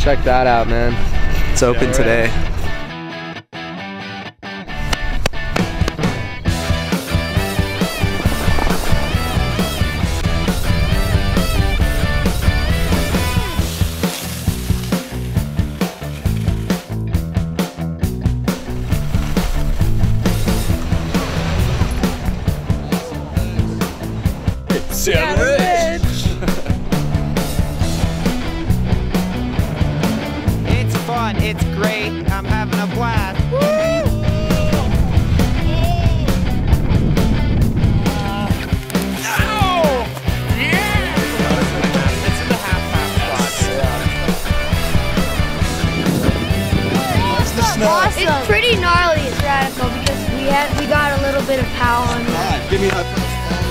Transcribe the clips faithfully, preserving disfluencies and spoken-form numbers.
check that out, man. It's open Yeah, today. Sandwich! It's fun, it's great, I'm having a blast. Woo! Oh! Yeah! It's in the half-half spots. Awesome. It's pretty gnarly, it's radical because we had we got a little bit of power on it. Alright, give me that first.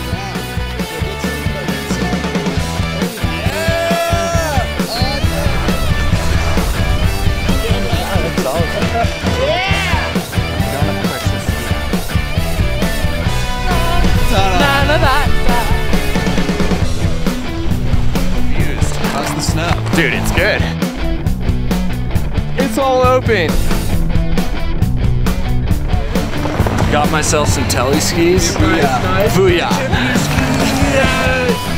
How's the snow? Dude, it's good. It's all open. Got myself some telly skis. Booyah. Booyah.